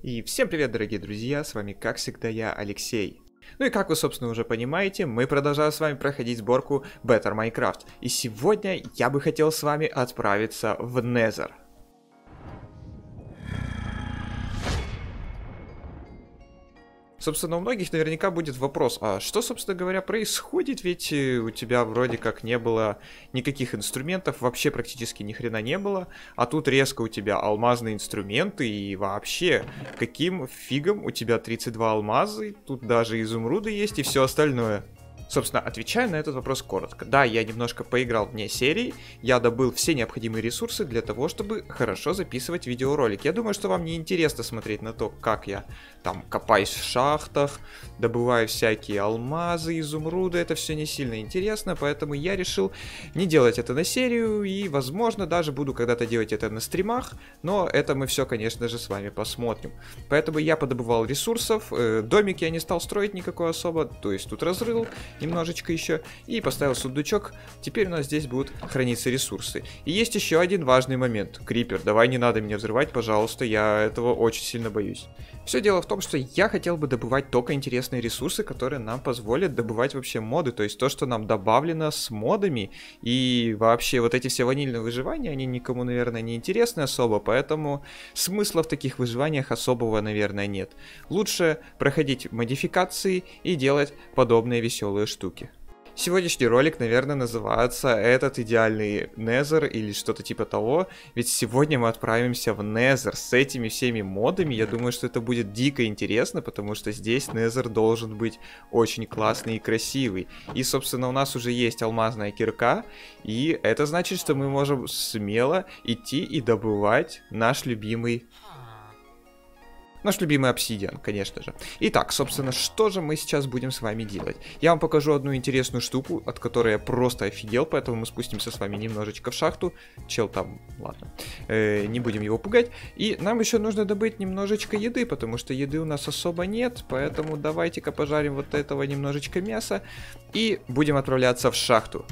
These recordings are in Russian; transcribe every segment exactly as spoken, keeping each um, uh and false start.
И всем привет, дорогие друзья, с вами как всегда я, Алексей. Ну и как вы, собственно, уже понимаете, мы продолжаем с вами проходить сборку Better Minecraft. И сегодня я бы хотел с вами отправиться в Nether. Собственно, у многих наверняка будет вопрос, а что, собственно говоря, происходит? Ведь у тебя вроде как не было никаких инструментов, вообще практически ни хрена не было, а тут резко у тебя алмазные инструменты, и вообще, каким фигом у тебя тридцать два алмаза, тут даже изумруды есть и все остальное. Собственно, отвечая на этот вопрос коротко. Да, я немножко поиграл вне серии, я добыл все необходимые ресурсы для того, чтобы хорошо записывать видеоролик. Я думаю, что вам не интересно смотреть на то, как я там копаюсь в шахтах, добываю всякие алмазы, изумруды, это все не сильно интересно, поэтому я решил не делать это на серию, и, возможно, даже буду когда-то делать это на стримах, но это мы все, конечно же, с вами посмотрим. Поэтому я подобывал ресурсов, э, домик я не стал строить никакой особо, то есть тут разрыл немножечко еще, и поставил сундучок. Теперь у нас здесь будут храниться ресурсы. И есть еще один важный момент. Крипер, давай не надо меня взрывать, пожалуйста, я этого очень сильно боюсь. Все дело в том, что я хотел бы добывать только интересные ресурсы, которые нам позволят добывать вообще моды, то есть то, что нам добавлено с модами, и вообще вот эти все ванильные выживания, они никому, наверное, не интересны особо, поэтому смысла в таких выживаниях особого, наверное, нет. Лучше проходить модификации и делать подобные веселые штуки. Сегодняшний ролик, наверное, называется «Этот идеальный Nether» или что-то типа того, ведь сегодня мы отправимся в Nether с этими всеми модами. Я думаю, что это будет дико интересно, потому что здесь Nether должен быть очень классный и красивый. И, собственно, у нас уже есть алмазная кирка, и это значит, что мы можем смело идти и добывать наш любимый... Наш любимый обсидиан, конечно же. Итак, собственно, что же мы сейчас будем с вами делать? Я вам покажу одну интересную штуку, от которой я просто офигел, поэтому мы спустимся с вами немножечко в шахту. Чел там, ладно, э, не будем его пугать. И нам еще нужно добыть немножечко еды, потому что еды у нас особо нет, поэтому давайте-ка пожарим вот этого немножечко мяса и будем отправляться в шахту.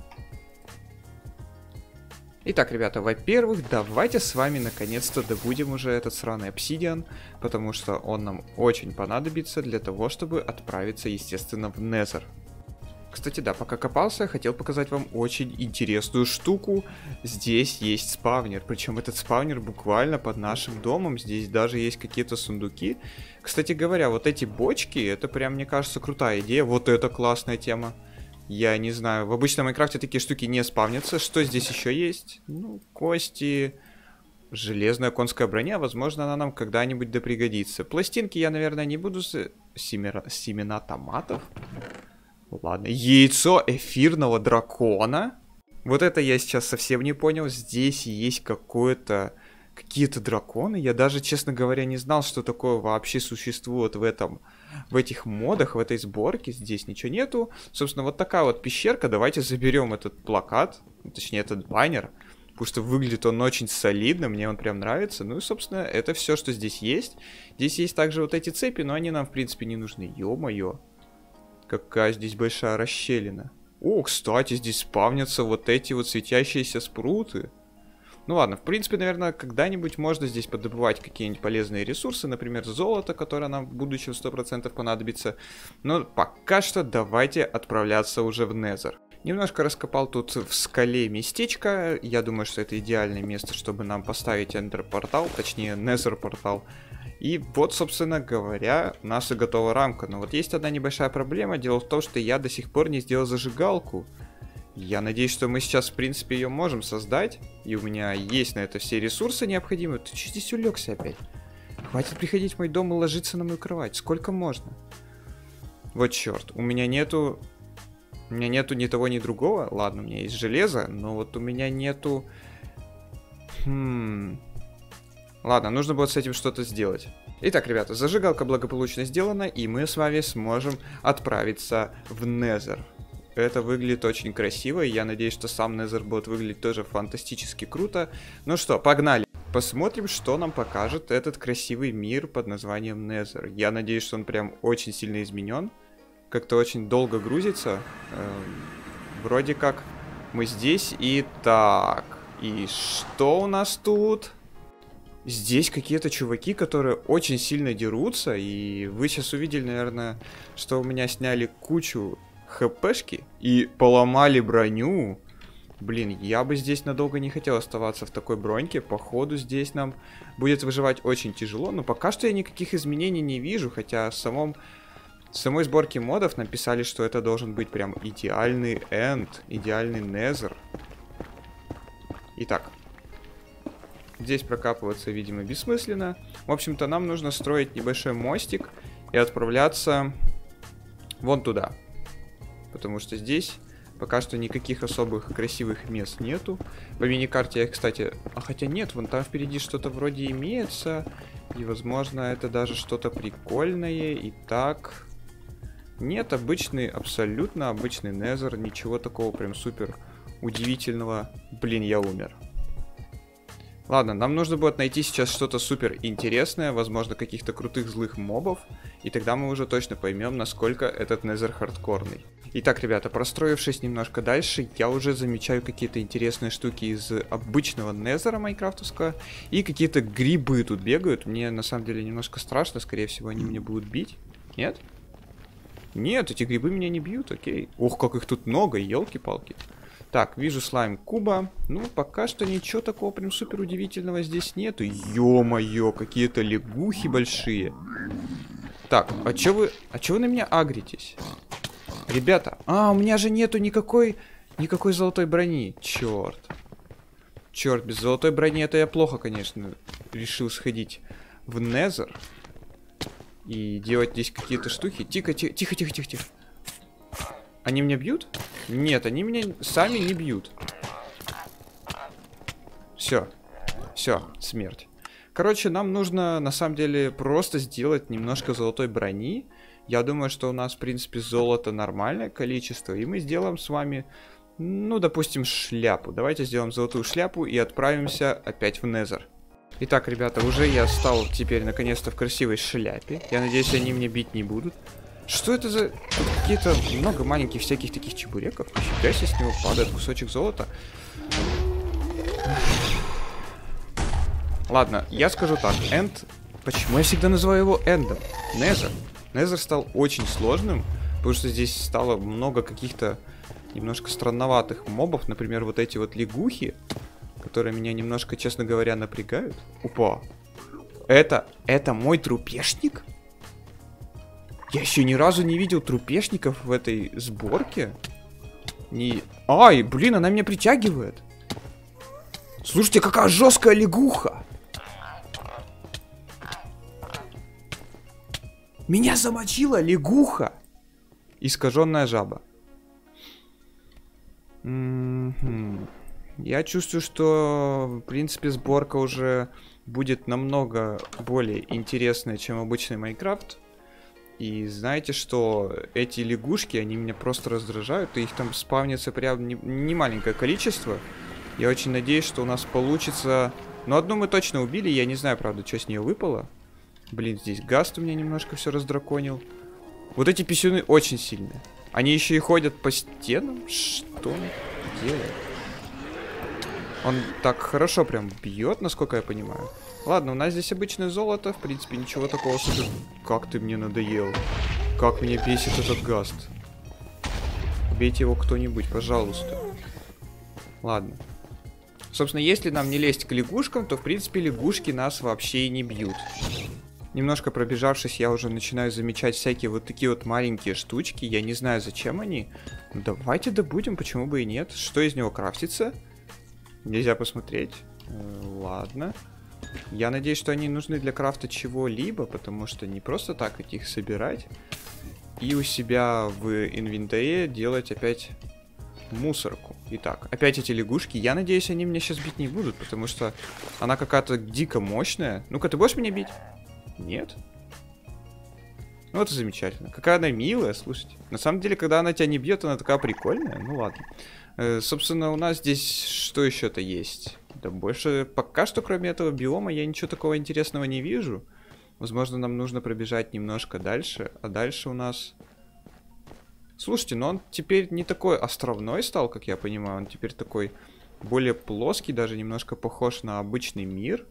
Итак, ребята, во-первых, давайте с вами наконец-то добудем уже этот сраный обсидиан, потому что он нам очень понадобится для того, чтобы отправиться, естественно, в Nether. Кстати, да, пока копался, я хотел показать вам очень интересную штуку. Здесь есть спавнер, причем этот спавнер буквально под нашим домом, здесь даже есть какие-то сундуки. Кстати говоря, вот эти бочки, это прям, мне кажется, крутая идея, вот это классная тема. Я не знаю, в обычном Майнкрафте такие штуки не спавнятся. Что здесь еще есть? Ну, кости, железная конская броня. Возможно, она нам когда-нибудь да пригодится. Пластинки я, наверное, не буду с... Семера... Семена томатов? Ладно. Яйцо эфирного дракона? Вот это я сейчас совсем не понял. Здесь есть какое-то... Какие-то драконы. Я даже, честно говоря, не знал, что такое вообще существует в этом... В этих модах, в этой сборке. Здесь ничего нету. Собственно, вот такая вот пещерка. Давайте заберем этот плакат. Точнее, этот баннер. Потому что выглядит он очень солидно. Мне он прям нравится. Ну и, собственно, это все, что здесь есть. Здесь есть также вот эти цепи, но они нам, в принципе, не нужны. Ё-моё. Какая здесь большая расщелина. О, кстати, здесь спавнятся вот эти вот светящиеся спруты. Ну ладно, в принципе, наверное, когда-нибудь можно здесь подобывать какие-нибудь полезные ресурсы, например, золото, которое нам в будущем сто процентов понадобится. Но пока что давайте отправляться уже в Nether. Немножко раскопал тут в скале местечко. Я думаю, что это идеальное место, чтобы нам поставить Ender-портал, точнее, Nether-портал. И вот, собственно говоря, у нас и готова рамка. Но вот есть одна небольшая проблема. Дело в том, что я до сих пор не сделал зажигалку. Я надеюсь, что мы сейчас, в принципе, ее можем создать. И у меня есть на это все ресурсы необходимые. Ты что здесь улегся опять? Хватит приходить в мой дом и ложиться на мою кровать. Сколько можно? Вот черт. У меня нету... У меня нету ни того, ни другого. Ладно, у меня есть железо, но вот у меня нету... Хм... Ладно, нужно будет с этим что-то сделать. Итак, ребята, зажигалка благополучно сделана, и мы с вами сможем отправиться в Nether. Это выглядит очень красиво, и я надеюсь, что сам Nether будет выглядеть тоже фантастически круто. Ну что, погнали! Посмотрим, что нам покажет этот красивый мир под названием Nether. Я надеюсь, что он прям очень сильно изменен. Как-то очень долго грузится. Эм, вроде как мы здесь. И так, и что у нас тут? здесь какие-то чуваки, которые очень сильно дерутся. И вы сейчас увидели, наверное, что у меня сняли кучу хпшки и поломали броню. Блин, я бы здесь надолго не хотел оставаться в такой броньке. Походу, здесь нам будет выживать очень тяжело. Но пока что я никаких изменений не вижу. Хотя в самом, в самой сборке модов написали, что это должен быть прям идеальный энд, идеальный незер. Итак, здесь прокапываться, видимо, бессмысленно. В общем-то, нам нужно строить небольшой мостик и отправляться вон туда. Потому что здесь... Пока что никаких особых красивых мест нету. По миникарте я, кстати... А хотя нет, вон там впереди что-то вроде имеется. И, возможно, это даже что-то прикольное. Итак... Нет, обычный, абсолютно обычный незер. Ничего такого прям супер удивительного. Блин, я умер. Ладно, нам нужно будет найти сейчас что-то супер интересное. Возможно, каких-то крутых злых мобов. И тогда мы уже точно поймем, насколько этот незер хардкорный. Итак, ребята, простроившись немножко дальше, я уже замечаю какие-то интересные штуки из обычного незера майнкрафтовского. И какие-то грибы тут бегают. Мне на самом деле немножко страшно, скорее всего, они меня будут бить. Нет? Нет, эти грибы меня не бьют, окей. Ох, как их тут много, елки-палки. Так, вижу слайм куба. Ну, пока что ничего такого прям супер удивительного здесь нету. Ё-моё, какие-то лягухи большие. Так, а чё вы, а чё вы на меня агритесь? Ребята, а, у меня же нету никакой, никакой золотой брони. Черт. Черт, без золотой брони это я плохо, конечно, решил сходить в незер. И делать здесь какие-то штуки. Тихо, тихо, тихо, тихо, тихо, тихо. Они меня бьют? Нет, они меня сами не бьют. Все. Все, смерть. Короче, нам нужно, на самом деле, просто сделать немножко золотой брони. Я думаю, что у нас, в принципе, золото нормальное количество. И мы сделаем с вами, ну, допустим, шляпу. Давайте сделаем золотую шляпу и отправимся опять в незер. Итак, ребята, уже я стал теперь, наконец-то, в красивой шляпе. Я надеюсь, они меня бить не будут. Что это за... Какие-то много маленьких всяких таких чебуреков. Нифига себе, с него падает кусочек золота. Ладно, я скажу так. Энд... Почему я всегда называю его эндом? Незер. Незер стал очень сложным, потому что здесь стало много каких-то немножко странноватых мобов. Например, вот эти вот лягухи, которые меня немножко, честно говоря, напрягают. Опа. Это... Это мой трупешник? Я еще ни разу не видел трупешников в этой сборке. Не... Ай, блин, она меня притягивает. Слушайте, какая жесткая лягуха. Меня замочила лягуха. Искаженная жаба. М-м-м. Я чувствую, что, в принципе, сборка уже будет намного более интересная, чем обычный Майнкрафт. И знаете, что эти лягушки, они меня просто раздражают, и их там спавнится прям не, не маленькое количество. Я очень надеюсь, что у нас получится... Ну, одну мы точно убили, я не знаю, правда, что с нее выпало. Блин, здесь гаст у меня немножко все раздраконил. Вот эти писюны очень сильные. Они еще и ходят по стенам? Что он делает? Он так хорошо прям бьет, насколько я понимаю. Ладно, у нас здесь обычное золото, в принципе, ничего такого супер... Как ты мне надоел. Как меня бесит этот гаст. Убейте его кто-нибудь, пожалуйста. Ладно. Собственно, если нам не лезть к лягушкам, то, в принципе, лягушки нас вообще и не бьют. Немножко пробежавшись, я уже начинаю замечать всякие вот такие вот маленькие штучки. Я не знаю, зачем они. Ну, давайте добудем, почему бы и нет. Что из него крафтится? Нельзя посмотреть. Э, ладно. Я надеюсь, что они нужны для крафта чего-либо, потому что не просто так их собирать и у себя в инвентаре делать опять мусорку. Итак, опять эти лягушки. Я надеюсь, они меня сейчас бить не будут, потому что она какая-то дико мощная. Ну-ка, ты будешь меня бить? Нет? Ну, это замечательно. Какая она милая, слушайте. На самом деле, когда она тебя не бьет, она такая прикольная. Ну, ладно. Э, собственно, у нас здесь что еще-то есть? Да больше пока что, кроме этого биома, я ничего такого интересного не вижу. Возможно, нам нужно пробежать немножко дальше. А дальше у нас... Слушайте, но он теперь не такой островной стал, как я понимаю. Он теперь такой более плоский, даже немножко похож на обычный мир.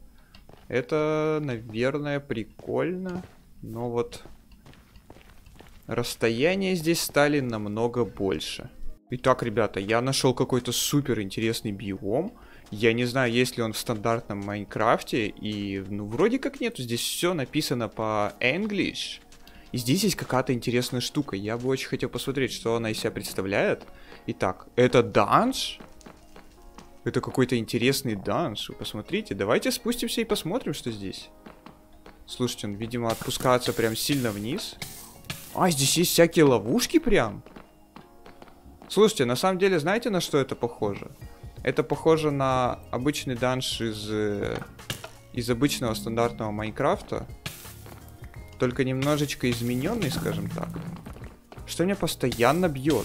Это, наверное, прикольно. Но вот расстояния здесь стали намного больше. Итак, ребята, я нашел какой-то супер интересный биом. Я не знаю, есть ли он в стандартном Майнкрафте. И, ну, вроде как нету. Здесь все написано по-English. И здесь есть какая-то интересная штука. Я бы очень хотел посмотреть, что она из себя представляет. Итак, это данж? Это какой-то интересный данж. Вы посмотрите. Давайте спустимся и посмотрим, что здесь. Слушайте, он, видимо, отпускается прям сильно вниз. А, здесь есть всякие ловушки прям. Слушайте, на самом деле, знаете, на что это похоже? Это похоже на обычный данж из, из обычного стандартного Майнкрафта. Только немножечко измененный, скажем так. Что меня постоянно бьет.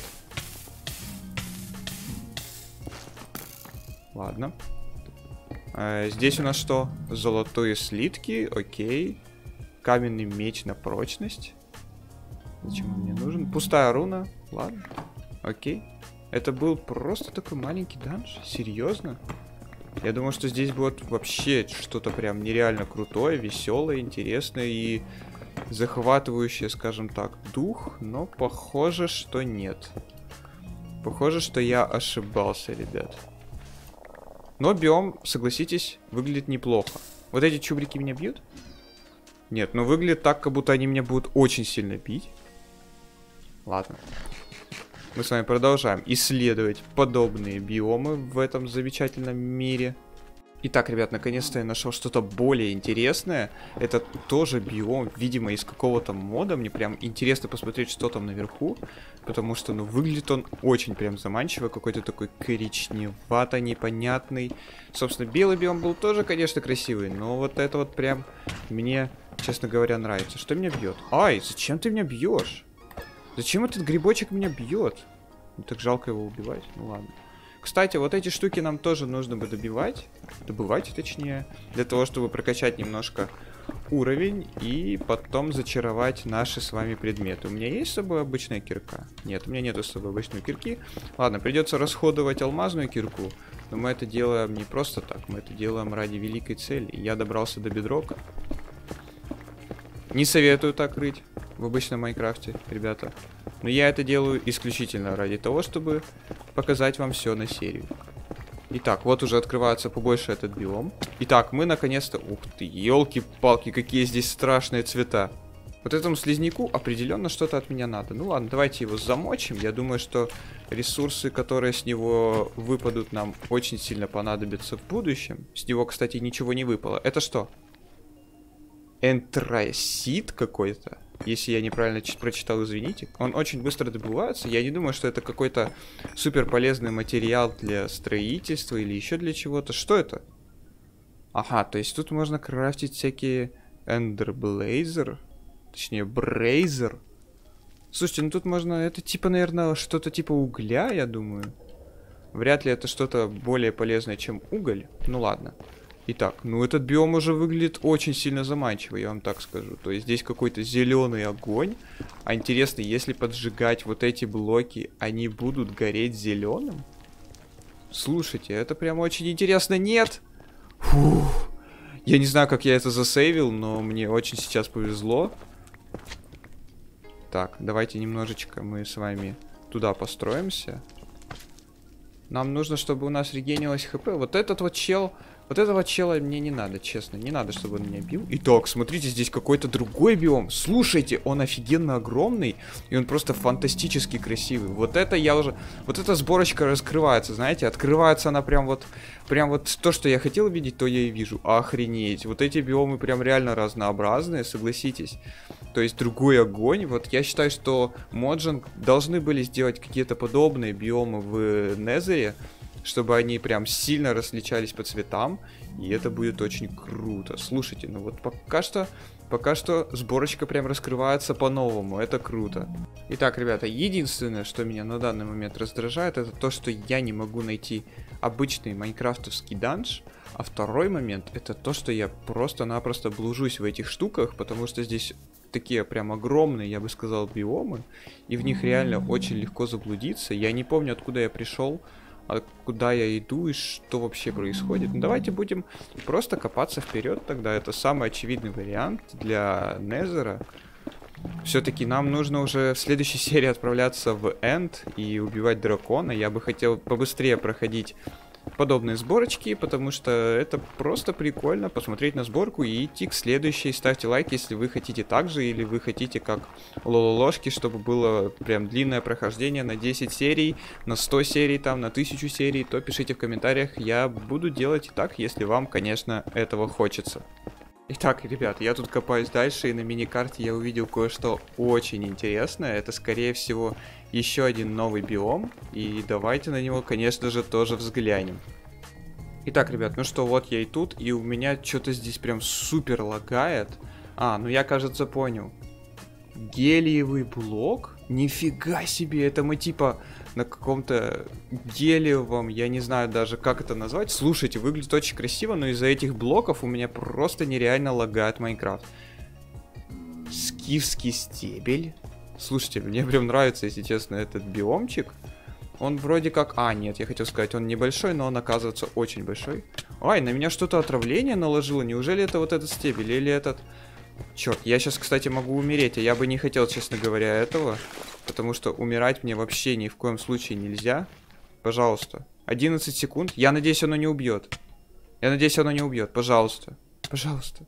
Ладно. Э, здесь у нас что? Золотые слитки, окей. Каменный меч на прочность. Зачем он мне нужен? Пустая руна, ладно. Окей. Это был просто такой маленький данж? Серьезно? Я думал, что здесь будет вообще что-то прям нереально крутое, веселое, интересное и захватывающее, скажем так, дух. Но похоже, что нет. Похоже, что я ошибался, ребят. Но биом, согласитесь, выглядит неплохо. Вот эти чубрики меня бьют? Нет, но выглядит так, как будто они меня будут очень сильно бить. Ладно. Мы с вами продолжаем исследовать подобные биомы в этом замечательном мире. Итак, ребят, наконец-то я нашел что-то более интересное. Это тоже биом, видимо, из какого-то мода. Мне прям интересно посмотреть, что там наверху. Потому что, ну, выглядит он очень прям заманчиво. Какой-то такой коричневато непонятный. Собственно, белый биом был тоже, конечно, красивый. Но вот это вот прям мне, честно говоря, нравится. Что меня бьет? Ай, зачем ты меня бьешь? Зачем этот грибочек меня бьет? Ну, так жалко его убивать. Ну ладно. Кстати, вот эти штуки нам тоже нужно бы добивать. Добывать, точнее. Для того, чтобы прокачать немножко уровень. И потом зачаровать наши с вами предметы. У меня есть с собой обычная кирка? Нет, у меня нету с собой обычной кирки. Ладно, придется расходовать алмазную кирку. Но мы это делаем не просто так. Мы это делаем ради великой цели. Я добрался до бедрока. Не советую так рыть в обычном Майнкрафте, ребята. Но я это делаю исключительно ради того, чтобы показать вам все на серию. Итак, вот уже открывается побольше этот биом. Итак, мы наконец-то... Ух ты, елки-палки, какие здесь страшные цвета. Вот этому слизняку определенно что-то от меня надо. Ну ладно, давайте его замочим. Я думаю, что ресурсы, которые с него выпадут, нам очень сильно понадобятся в будущем. С него, кстати, ничего не выпало. Это что? Энтрасит какой-то. Если я неправильно прочитал, извините. Он очень быстро добывается. Я не думаю, что это какой-то супер полезный материал для строительства или еще для чего-то. Что это? Ага, то есть тут можно крафтить всякие эндерблейзер. Точнее, брейзер. Слушайте, ну тут можно... Это типа, наверное, что-то типа угля, я думаю. Вряд ли это что-то более полезное, чем уголь. Ну ладно. Итак, ну этот биом уже выглядит очень сильно заманчиво, я вам так скажу. То есть здесь какой-то зеленый огонь. А интересно, если поджигать вот эти блоки, они будут гореть зеленым? Слушайте, это прям очень интересно. Нет! Фух. Я не знаю, как я это засейвил, но мне очень сейчас повезло. Так, давайте немножечко мы с вами туда построимся. Нам нужно, чтобы у нас регенилось хп. Вот этот вот чел... Вот этого чела мне не надо, честно. Не надо, чтобы он меня бил. Итак, смотрите, здесь какой-то другой биом. Слушайте, он офигенно огромный. И он просто фантастически красивый. Вот это я уже... Вот эта сборочка раскрывается, знаете. Открывается она прям вот... Прям вот то, что я хотел видеть, то я и вижу. Охренеть. Вот эти биомы прям реально разнообразные, согласитесь. То есть другой огонь. Вот я считаю, что Mojang должны были сделать какие-то подобные биомы в Незере, чтобы они прям сильно различались по цветам, и это будет очень круто. Слушайте, ну вот пока что, пока что сборочка прям раскрывается по-новому, это круто. Итак, ребята, единственное, что меня на данный момент раздражает, это то, что я не могу найти обычный майнкрафтовский данж, а второй момент, это то, что я просто-напросто блужусь в этих штуках, потому что здесь такие прям огромные, я бы сказал, биомы, и в них реально очень легко заблудиться. Я не помню, откуда я пришел. а куда я иду и что вообще происходит. Ну, давайте будем просто копаться вперед тогда. Это самый очевидный вариант для Незера. Все-таки нам нужно уже в следующей серии отправляться в Энд и убивать дракона. Я бы хотел побыстрее проходить подобные сборочки, потому что это просто прикольно посмотреть на сборку и идти к следующей. Ставьте лайк, если вы хотите так же, или вы хотите как лололошки, чтобы было прям длинное прохождение на десять серий, на сто серий, там, на тысячу серий, то пишите в комментариях. Я буду делать и так, если вам, конечно, этого хочется. Итак, ребят, я тут копаюсь дальше, и на миникарте я увидел кое-что очень интересное. Это, скорее всего, еще один новый биом, и давайте на него, конечно же, тоже взглянем. Итак, ребят, ну что, вот я и тут, и у меня что-то здесь прям супер лагает. А, ну я, кажется, понял. Гелиевый блок? Нифига себе, это мы типа на каком-то гелиевом, я не знаю даже как это назвать. Слушайте, выглядит очень красиво, но из-за этих блоков у меня просто нереально лагает Майнкрафт. Скифский стебель. Слушайте, мне прям нравится, если честно, этот биомчик. Он вроде как... А, нет, я хотел сказать, он небольшой, но он оказывается очень большой. Ай, на меня что-то отравление наложило. Неужели это вот этот стебель или этот... Черт, я сейчас, кстати, могу умереть, а я бы не хотел, честно говоря, этого. Потому что умирать мне вообще ни в коем случае нельзя. Пожалуйста. одиннадцать секунд. Я надеюсь, оно не убьет. Я надеюсь, оно не убьет. Пожалуйста. Пожалуйста.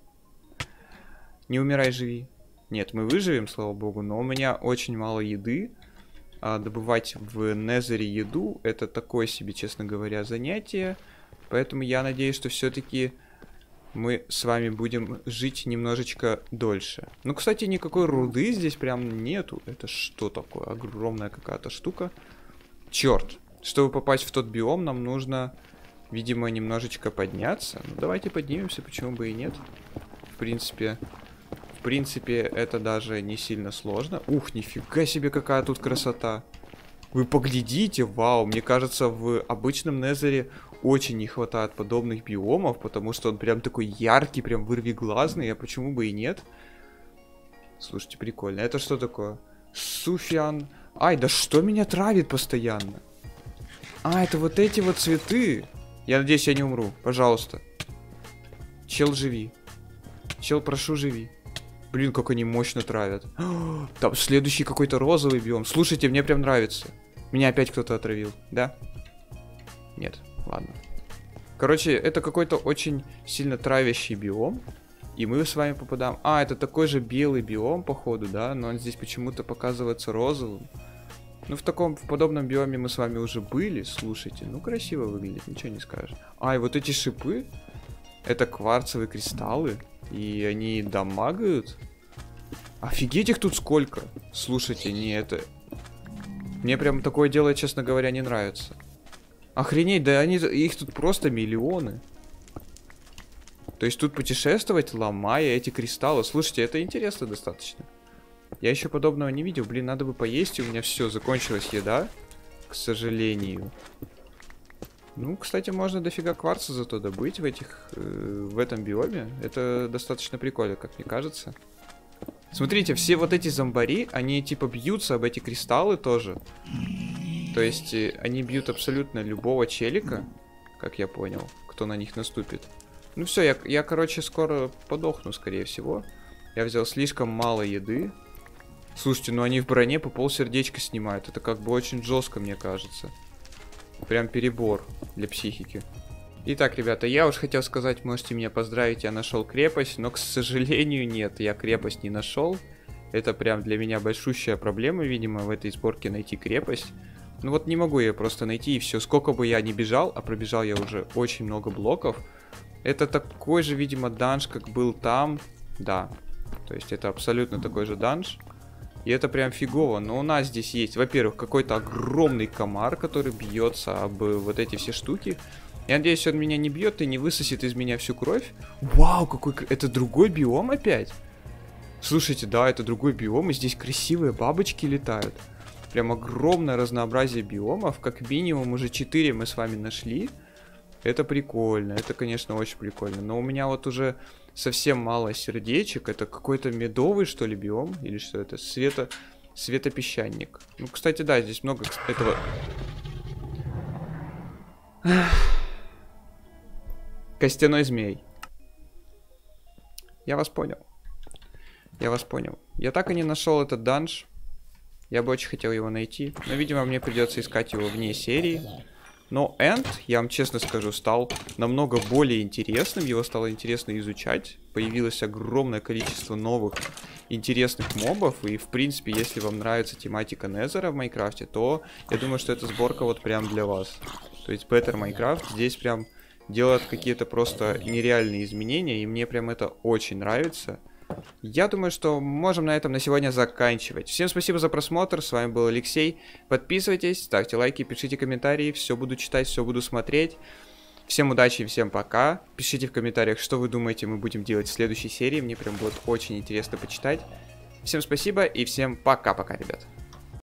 Не умирай, живи. Нет, мы выживем, слава богу, но у меня очень мало еды. А добывать в Незере еду — это такое себе, честно говоря, занятие. Поэтому я надеюсь, что все-таки мы с вами будем жить немножечко дольше. Ну, кстати, никакой руды здесь прям нету. Это что такое? Огромная какая-то штука. Черт. Чтобы попасть в тот биом, нам нужно, видимо, немножечко подняться. Ну, давайте поднимемся, почему бы и нет. В принципе... В принципе, это даже не сильно сложно. Ух, нифига себе, какая тут красота. Вы поглядите, вау. Мне кажется, в обычном Незере очень не хватает подобных биомов, потому что он прям такой яркий, прям вырвиглазный, а почему бы и нет? Слушайте, прикольно. Это что такое? Суфиан. Ай, да что меня травит постоянно? А, это вот эти вот цветы. Я надеюсь, я не умру. Пожалуйста. Чел, живи. Чел, прошу, живи. Блин, как они мощно травят. Там следующий какой-то розовый биом. Слушайте, мне прям нравится. Меня опять кто-то отравил, да? Нет, ладно. Короче, это какой-то очень сильно травящий биом. И мы с вами попадаем... А, это такой же белый биом, походу, да? Но он здесь почему-то показывается розовым. Ну, в таком, в подобном биоме мы с вами уже были. Слушайте, ну красиво выглядит, ничего не скажешь. А, и вот эти шипы, это кварцевые кристаллы. И они дамагают. Офигеть, их тут сколько. Слушайте, не это... Мне прям такое дело, честно говоря, не нравится. Охренеть, да они... их тут просто миллионы. То есть тут путешествовать, ломая эти кристаллы. Слушайте, это интересно достаточно. Я еще подобного не видел. Блин, надо бы поесть, и у меня все, закончилась еда. К сожалению. Ну, кстати, можно дофига кварца зато добыть в этих, э, в этом биоме. Это достаточно прикольно, как мне кажется. Смотрите, все вот эти зомбари, они типа бьются об эти кристаллы тоже. То есть э, они бьют абсолютно любого челика, как я понял, кто на них наступит. Ну все, я, я, короче, скоро подохну, скорее всего. Я взял слишком мало еды. Слушайте, ну они в броне по полсердечка снимают. Это как бы очень жестко, мне кажется. Прям перебор для психики. Итак, ребята, я уж хотел сказать, можете меня поздравить, я нашел крепость, но, к сожалению, нет, я крепость не нашел. Это прям для меня большущая проблема, видимо, в этой сборке найти крепость. Ну вот не могу я просто найти, и все. Сколько бы я ни бежал, а пробежал я уже очень много блоков. Это такой же, видимо, данж, как был там. Да, то есть это абсолютно такой же данж. И это прям фигово. Но у нас здесь есть, во-первых, какой-то огромный комар, который бьется об вот эти все штуки. Я надеюсь, он меня не бьет и не высосет из меня всю кровь. Вау, какой... Это другой биом опять? Слушайте, да, это другой биом, и здесь красивые бабочки летают. Прям огромное разнообразие биомов. Как минимум уже четыре мы с вами нашли. Это прикольно, это, конечно, очень прикольно. Но у меня вот уже совсем мало сердечек. Это какой-то медовый, что ли, биом? Или что это? Свето... Светопесчаник. Ну, кстати, да, здесь много этого... Костяной змей. Я вас понял. Я вас понял. Я так и не нашел этот данж. Я бы очень хотел его найти. Но, видимо, мне придется искать его вне серии. Но Энд, я вам честно скажу, стал намного более интересным. Его стало интересно изучать. Появилось огромное количество новых интересных мобов. И, в принципе, если вам нравится тематика Незера в Майнкрафте, то я думаю, что эта сборка вот прям для вас. То есть Better Minecraft здесь прям делает какие-то просто нереальные изменения. И мне прям это очень нравится. Я думаю, что можем на этом на сегодня заканчивать. Всем спасибо за просмотр, с вами был Алексей. Подписывайтесь, ставьте лайки, пишите комментарии, все буду читать, все буду смотреть. Всем удачи и всем пока. Пишите в комментариях, что вы думаете мы будем делать в следующей серии, мне прям будет очень интересно почитать. Всем спасибо и всем пока-пока, ребят.